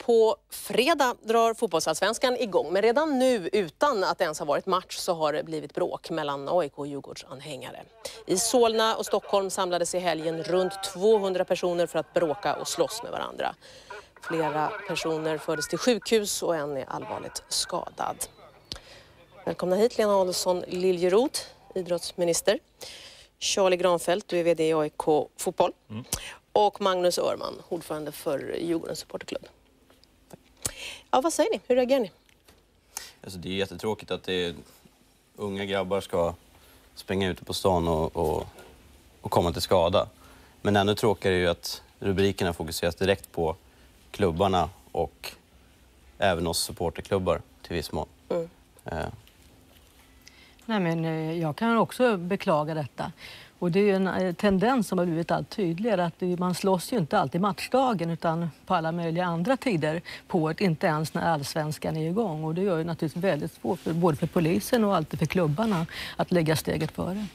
På fredag drar fotbollsallsvenskan igång, men redan nu utan att det ens har varit match så har det blivit bråk mellan AIK och Djurgårdsanhängare. I Solna och Stockholm samlades i helgen runt 200 personer för att bråka och slåss med varandra. Flera personer fördes till sjukhus och en är allvarligt skadad. Välkomna hit Lena Adelsohn Liljeroth, idrottsminister. Charlie Granfeldt, du är vd i AIK Fotboll. Och Magnus Örman, ordförande för Djurgårdens supporterklubb. Ja, vad säger ni? Hur reagerar ni? Alltså, det är jättetråkigt att unga grabbar ska springa ute på stan och komma till skada. Men ännu tråkigare är ju att rubrikerna fokuseras direkt på klubbarna och även oss supporterklubbar till viss mån. Nej, men jag kan också beklaga detta. Och det är ju en tendens som har blivit allt tydligare att man slåss ju inte alltid matchdagen utan på alla möjliga andra tider på året, inte ens när allsvenskan är igång. Och det gör ju naturligtvis väldigt svårt både för polisen och alltid för klubbarna att lägga steget före.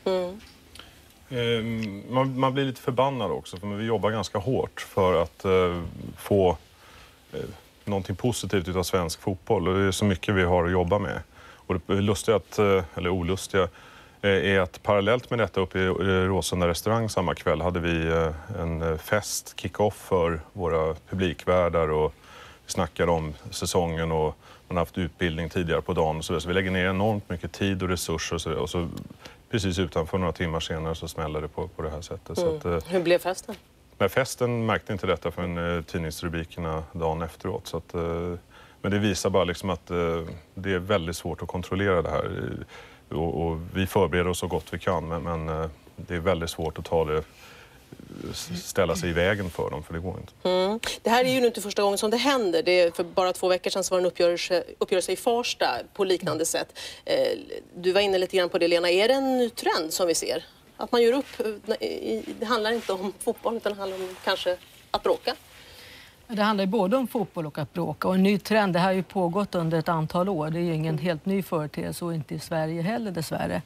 Man blir lite förbannad också för vi jobbar ganska hårt för att få någonting positivt av svensk fotboll. Och det är så mycket vi har att jobba med. Och det lustiga, eller olustiga, är att parallellt med detta uppe i Råsunda restaurang samma kväll hade vi en fest, kick-off för våra publikvärdar och vi snackade om säsongen och man har haft utbildning tidigare på dagen och så vi lägger ner enormt mycket tid och resurser och så precis utanför några timmar senare så smäller det på det här sättet. Så att, hur blev festen? Men festen märkte inte detta förrän tidningsrubrikerna dagen efteråt. Så att, men det visar bara liksom att det är väldigt svårt att kontrollera det här. Och vi förbereder oss så gott vi kan, men det är väldigt svårt att ställa sig i vägen för dem, för det går inte. Det här är ju inte första gången som det händer. För bara 2 veckor sedan så var det en uppgörelse i Farsta på liknande sätt. Du var inne lite grann på det, Lena. Är det en ny trend som vi ser? Att man gör upp, det handlar inte om fotboll utan det handlar om kanske att bråka? Det handlar både om fotboll och att bråka. Och en ny trend, det här har ju pågått under ett antal år. Det är ju ingen helt ny företeelse och inte i Sverige heller dessvärre.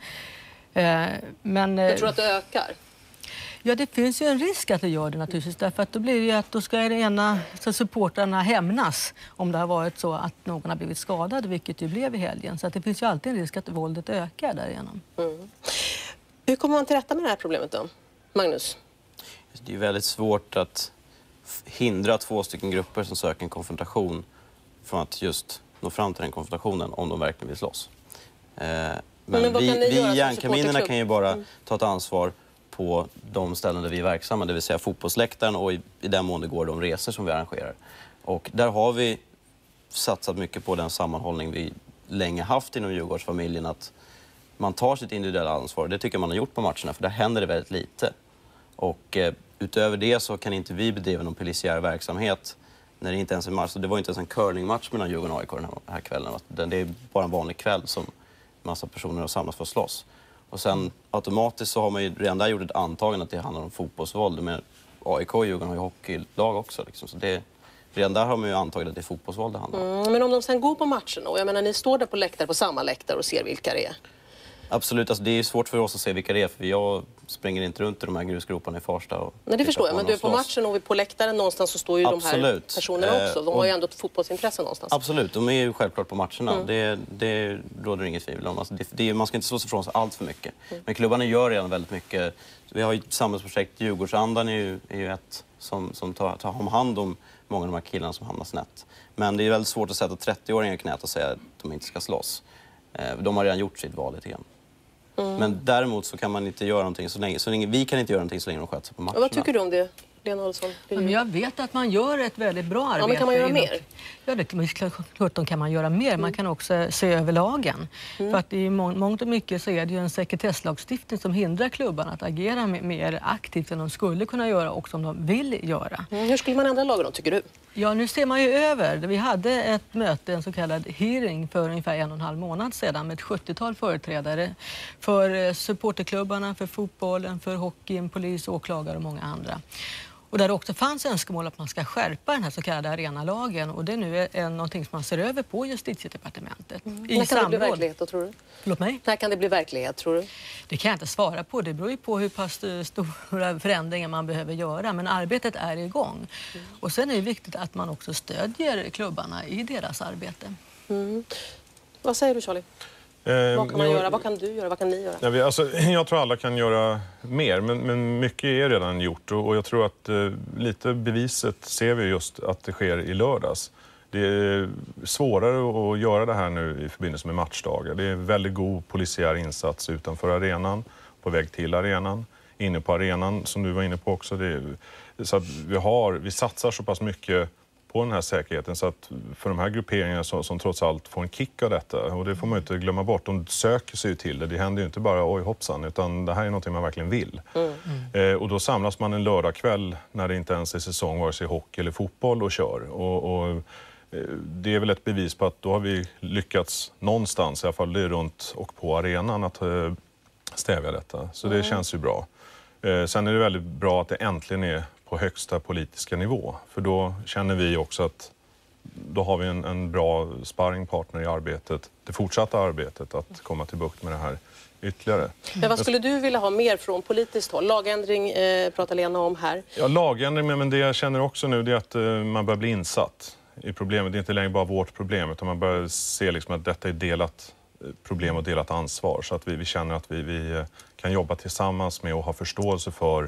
Men, jag tror att det ökar. Ja, det finns ju en risk att det gör det naturligtvis. Därför att då blir det ju att då ska det ena supportrarna hämnas om det har varit så att någon har blivit skadad, vilket ju blev i helgen. Så att det finns ju alltid en risk att våldet ökar därigenom. Hur kommer man till rätta med det här problemet då? Magnus? Det är väldigt svårt att hindra 2 stycken grupper som söker en konfrontation från att just nå fram till den konfrontationen om de verkligen vill slåss. Men vi i Järnkaminerna kan ju bara ta ett ansvar på de ställen där vi är verksamma, det vill säga fotbollsläktaren och i den mån det går de resor som vi arrangerar. Och där har vi satsat mycket på den sammanhållning vi länge haft inom Djurgårdsfamiljen, att man tar sitt individuella ansvar. Det tycker man har gjort på matcherna, för där händer det väldigt lite. Och utöver det så kan inte vi bedriva någon polisiär verksamhet när det inte ens är match. Så det var inte ens en curlingmatch mellan Djurgården och AIK den här kvällen. Det är bara en vanlig kväll som en massa personer har samlats för att slåss. Och sen automatiskt så har man ju redan där gjort ett antagande att det handlar om fotbollsvåld. Men AIK och Djurgården har ju hockeylag också. Liksom. Så redan där har man ju antagit att det är fotbollsvåld det handlar om. Men om de sen går på matcherna, och jag menar ni står där på samma läktare och ser vilka det är. Absolut, alltså det är svårt för oss att se vilka det är, för jag springer inte runt i de här grusgroparna i Farsta. Nej, det förstår jag, men du är på matchen och på läktaren någonstans så står ju de här personerna också. De har ju ändå ett fotbollsintresse någonstans. Absolut, de är ju självklart på matcherna. Det råder inget tvivel om. Alltså man ska inte slå sig ifrån sig allt för mycket. Men klubbarna gör redan väldigt mycket. Vi har ju ett samhällsprojekt, Djurgårdsandan är ju ett som tar hand om många av de här killarna som hamnar snett. Men det är väldigt svårt att sätta 30-åringar i knät och säga att de inte ska slåss. De har redan gjort sitt val lite grann. Men däremot så kan man inte göra någonting så länge vi kan inte göra någonting så länge de sköter sig på matcherna. Och vad tycker du om det, Lena Adelsohn? Men jag vet att man gör ett väldigt bra arbete. Ja, men kan man göra mer? Ja, det klart kan man göra mer. Man kan också se över lagen. För att i mångt och mycket så är det ju en sekretesslagstiftning som hindrar klubbarna att agera mer aktivt än de skulle kunna göra och som de vill göra. Hur skulle man ändra lagen då, tycker du? Ja, nu ser man ju över. Vi hade ett möte, en så kallad hearing för ungefär 1,5 månad sedan med ett 70-tal företrädare för supporterklubbarna, för fotbollen, för hockeyn, polis, åklagare och många andra. Och där det också fanns önskemål att man ska skärpa den här så kallade arenalagen. Och det är nu någonting som man ser över på Justitiedepartementet. När kan det bli verklighet då, tror du? Förlåt mig? När kan det bli verklighet, tror du? Det kan jag inte svara på. Det beror ju på hur pass stora förändringar man behöver göra. Men arbetet är igång. Och sen är det viktigt att man också stödjer klubbarna i deras arbete. Vad säger du, Charlie? Vad kan man göra? Vad kan du göra? Vad kan ni göra? Jag tror alla kan göra mer, men mycket är redan gjort. Och jag tror att lite beviset ser vi just att det sker i lördags. Det är svårare att göra det här nu i förbindelse med matchdagar. Det är en väldigt god polisiär insats utanför arenan, på väg till arenan, inne på arenan som du var inne på också. Så att vi satsar så pass mycket på den här säkerheten så att för de här grupperingarna som trots allt får en kick av detta, och det får man inte glömma bort, de söker sig ju till det. Det händer ju inte bara oj hoppsan, utan det här är något man verkligen vill. Och då samlas man en lördagkväll när det inte ens är säsong, vare sig hockey eller fotboll, och kör. Och det är väl ett bevis på att då har vi lyckats någonstans, i alla fall det runt och på arenan, att stävja detta. Så det känns ju bra. Sen är det väldigt bra att det äntligen är på högsta politiska nivå. För då känner vi också att då har vi en bra sparringpartner i arbetet, det fortsatta arbetet, att komma till bukt med det här ytterligare. Men vad skulle du vilja ha mer från politiskt håll? Lagändring pratar Lena om här. Ja, lagändring, men det jag känner också nu är att man börjar bli insatt i problemet. Det är inte längre bara vårt problem, utan man börjar se liksom att detta är delat problem och delat ansvar. Så att vi känner att vi kan jobba tillsammans med och ha förståelse för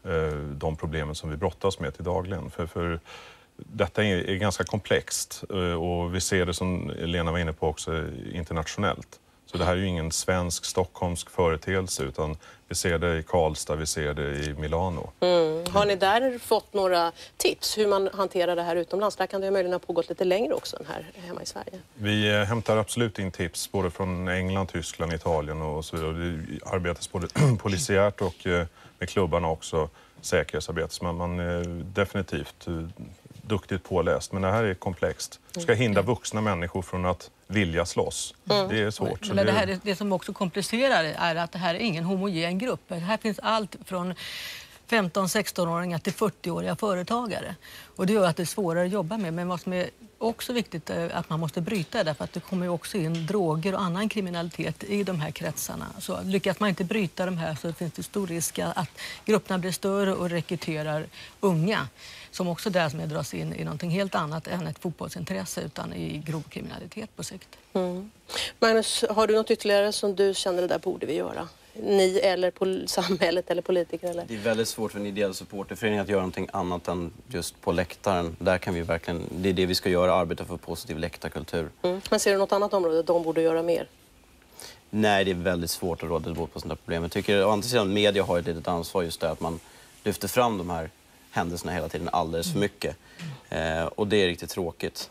de problemen som vi brottas med till dagligen. För detta är ganska komplext, och vi ser det, som Lena var inne på också, internationellt. Så det här är ju ingen svensk, stockholmsk företeelse, utan vi ser det i Karlstad, vi ser det i Milano. Har ni där fått några tips hur man hanterar det här utomlands? Där kan det möjligen ha pågått lite längre också än här hemma i Sverige. Vi hämtar absolut in tips både från England, Tyskland, Italien och så vidare. Det arbetas både polisiärt och med klubbarna också, säkerhetsarbete. Så man är definitivt duktigt påläst, men det här är komplext. Det ska hindra vuxna människor från att vilja slåss. Det är svårt. Men det som också komplicerar är att det här är ingen homogen grupp. Här finns allt från 15-16-åringar till 40-åriga företagare. Och det gör att det är svårare att jobba med. Men vad som är också viktigt är att man måste bryta det, därför att det kommer ju också in droger och annan kriminalitet i de här kretsarna. Så lyckas man inte bryta de här så finns det stor risk att grupperna blir större och rekryterar unga, som också där som dras in i någonting helt annat än ett fotbollsintresse, utan i grov kriminalitet på sikt. Magnus, har du något ytterligare som du känner det där borde vi göra? Ni eller samhället eller politiker? Eller? Det är väldigt svårt för en ideell supporterförening att göra någonting annat än just på läktaren. Där kan vi verkligen, det är det vi ska göra, arbeta för positiv läktarkultur. Men ser du något annat område de borde göra mer? Nej, det är väldigt svårt att råda bort på sådana problem. Jag tycker å andra sidan media har ett litet ansvar just där, att man lyfter fram de här händelserna hela tiden alldeles för mycket. Och det är riktigt tråkigt.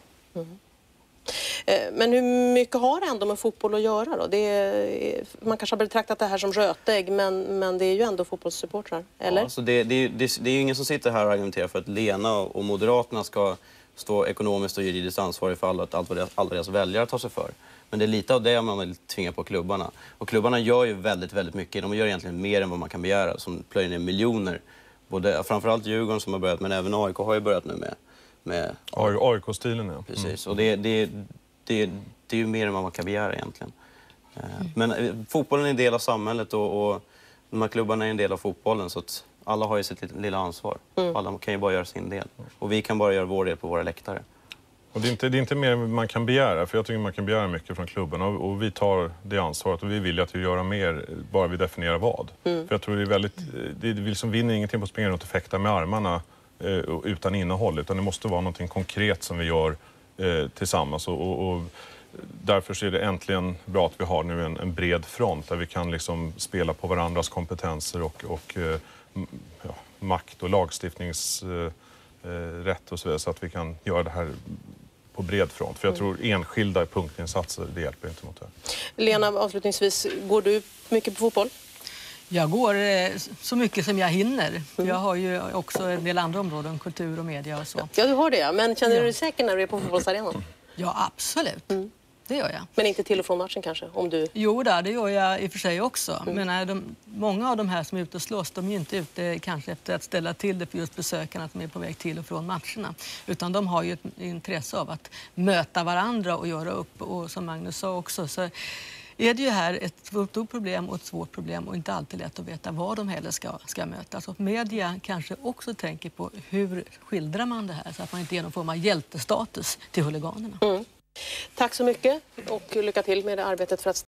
Men hur mycket har det ändå med fotboll att göra då? Man kanske har betraktat det här som rötägg, men det är ju ändå fotbollssupportrar, eller? Ja, alltså det är ju ingen som sitter här och argumenterar för att Lena och Moderaterna ska stå ekonomiskt och juridiskt ansvariga för allt vad alla deras väljare tar sig för. Men det är lite av det man vill tvinga på klubbarna. Och klubbarna gör ju väldigt, väldigt mycket. De gör egentligen mer än vad man kan begära, som plöjer ner miljoner. Framförallt Djurgården som har börjat, men även AIK har ju börjat nu med AIK-stilen, ja. Precis, och det är ju mer än vad man kan begära egentligen. Men fotbollen är en del av samhället och de här klubbarna är en del av fotbollen, så att alla har ju sitt lilla ansvar. Alla kan ju bara göra sin del. Och vi kan bara göra vår del på våra läktare. Och det är inte mer man kan begära, för jag tycker man kan begära mycket från klubben, och vi tar det ansvaret, och vi vill att vi gör mer, bara vi definierar vad. För jag tror vi liksom vinner ingenting på att springa runt och fäkta med armarna utan innehåll, utan det måste vara någonting konkret som vi gör tillsammans, och därför så är det äntligen bra att vi har nu en bred front där vi kan liksom spela på varandras kompetenser och makt och lagstiftningsrätt och så vidare, så att vi kan göra det här på bred front. För jag tror enskilda punktinsatser, det hjälper inte mot det. Lena, avslutningsvis, går du mycket på fotboll? Jag går så mycket som jag hinner. Jag har ju också en del andra områden, kultur och media och så. Ja, du har det. Men känner du dig säker när du är på fotbollsarenan? Ja, absolut. Det gör jag. Men inte till och från matchen kanske? Om du... Jo, det gör jag i och för sig också. Men många av de här som är ute och slåss, de är ju inte ute kanske efter att ställa till det för just besökarna som är på väg till och från matcherna. Utan de har ju ett intresse av att möta varandra och göra upp. Och som Magnus sa också, så är det ju här ett stort problem och ett svårt problem och inte alltid lätt att veta vad de heller ska möta. Så media kanske också tänker på hur skildrar man det här så att man inte genomför hjältestatus till huliganerna. Tack så mycket och lycka till med det arbetet för att